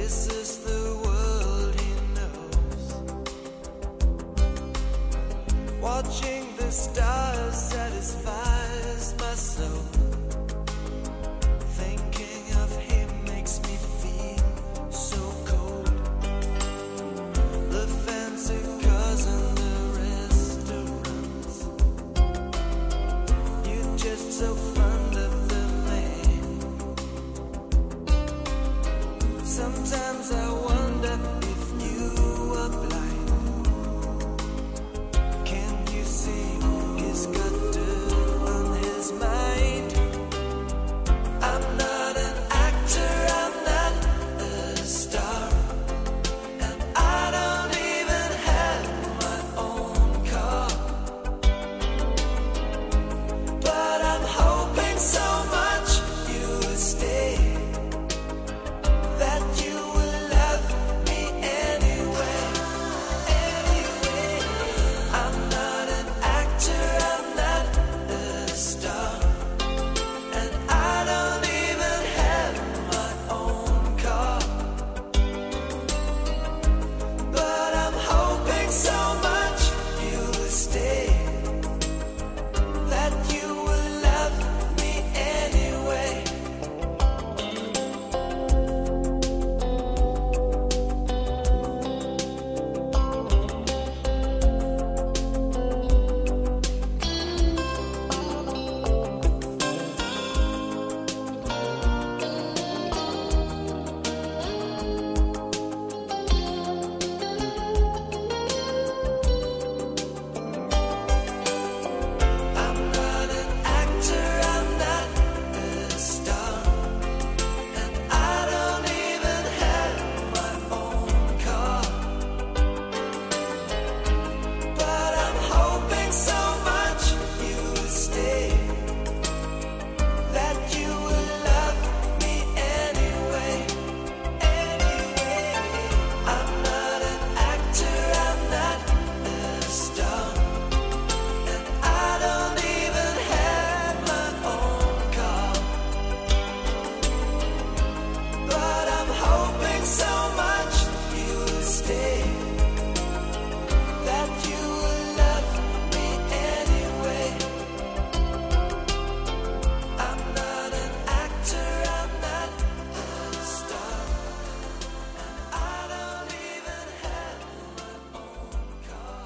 This is the world he knows. Watching the stars satisfies my soul. Thinking of him makes me feel so cold. The fancy cars and the restaurants, you're just so fond of the man. Sometimes I wonder if you are blind. Can you see he's got dirt on his mind? I'm not an actor, I'm not a star, and I don't even have my own car. But I'm hoping so much you will stay, that you will love me anyway. I'm not an actor, I'm not a star, and I don't even have my own car. But I'm hoping so much you will stay, that you will love me anyway. I'm not an actor, I'm not a star, and I don't even have my own car. But I'm hoping so much you will stay, that you will love me anyway. I'm not an actor, I'm not a star, and I don't even have my own car. But I'm hoping so much you will stay, that you will love me anyway. I'm not an actor, I'm not a star, and I don't even have my own car.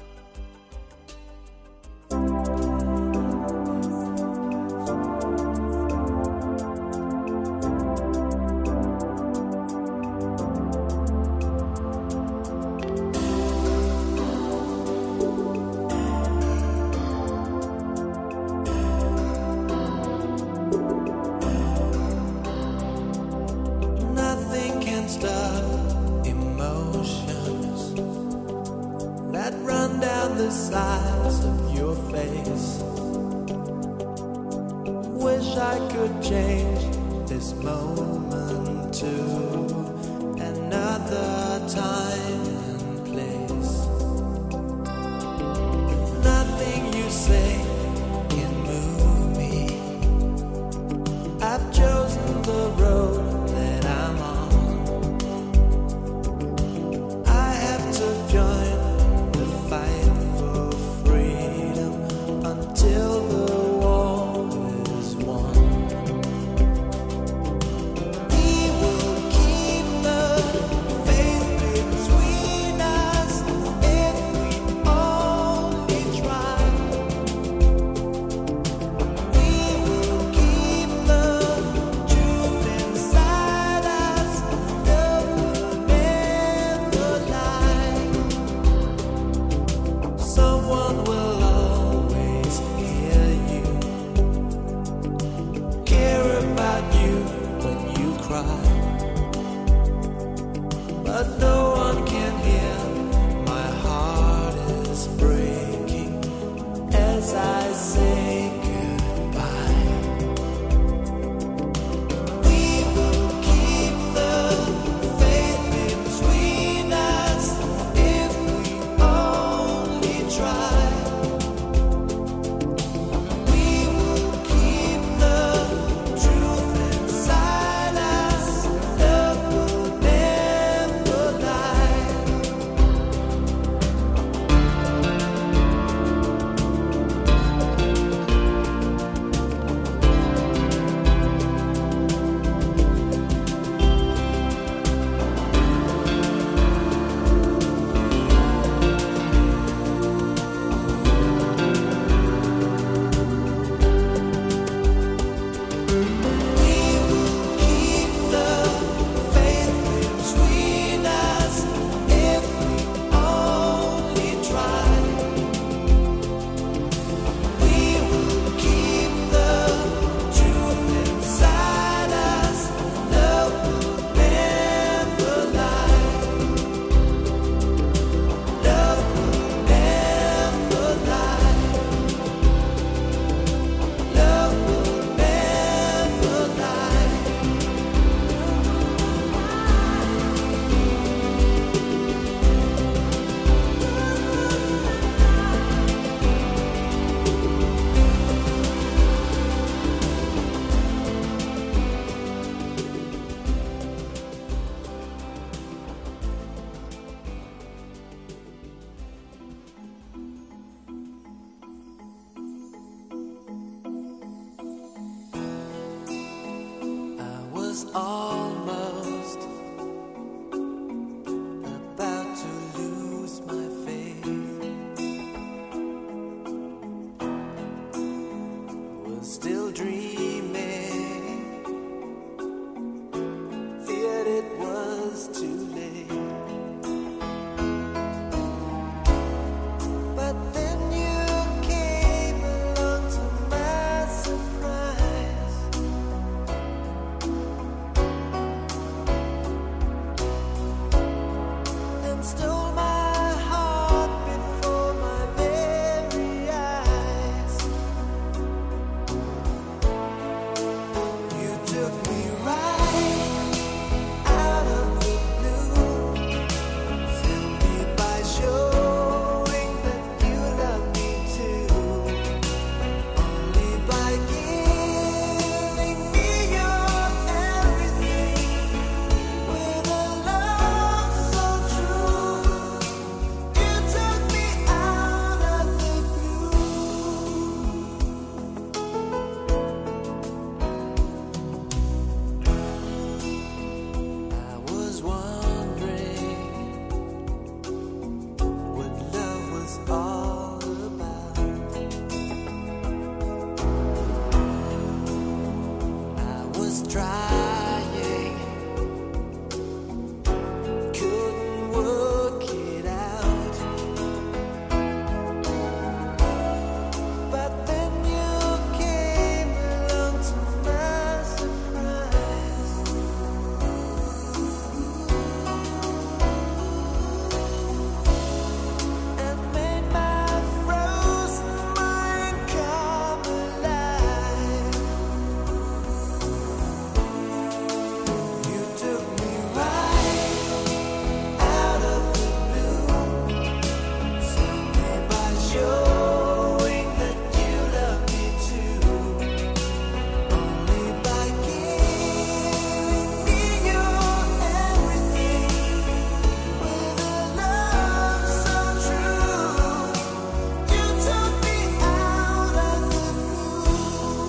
Nothing can stop emotions that run down the sides of your face. Wish I could change this moment to another time and place. Nothing you say can move me. I've chosen the road that I'm on. I have to join the fight for freedom until the war is won. We will keep the faith between us if we only try. We will keep the truth inside us. Love will never lie. Someone will always hear you, care about you when you cry. But no one can hear. My heart is breaking as I say goodbye. We will keep the faith between us if we only try. We will keep the truth inside us. Love will never almost about to lose my faith. Was still dreaming, feared it was too late. But then you came along to my surprise, and stole my heart before my very eyes. You took me right out of the blue, filled me by showing that you love me too, only by giving me your everything with a love so true. You took me out of the blue. I was wondering what love was all about. I was trying, couldn't work it out. But then you came along to my surprise, and made my frozen mind come alive. You took me right out of the blue, simply by showing that you love me too, only by giving me your everything with a love so true. You took me out of the blue.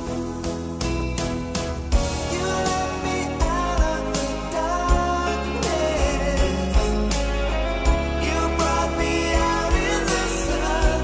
You let me out of the darkness. You brought me out in the sun.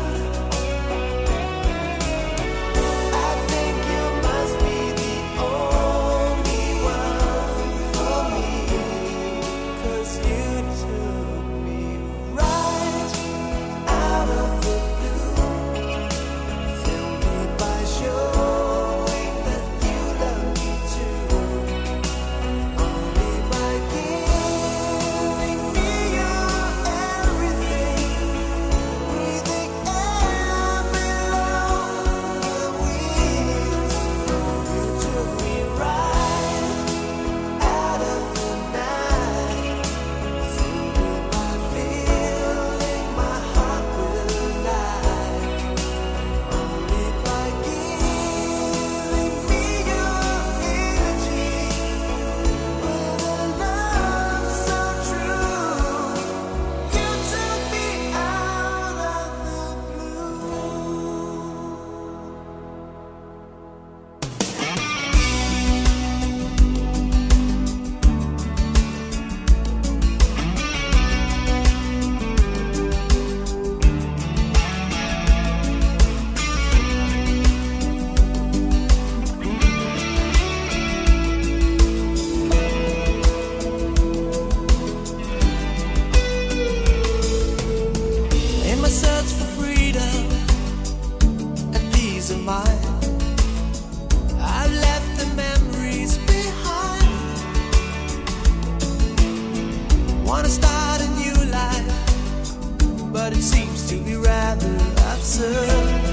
I think you must be the only one for me, 'cause you took me right out of the blue, filled me by showing that you love me too, only by giving me your everything, breathing air below the wings. You took me right out of the night, simply by filling my heart with light, only by giving me your energy with a love so true. You took me out of the blue. In my search for freedom and peace of mind, I've left the memories behind. Wanna start a new life, but it seems to be rather absurd.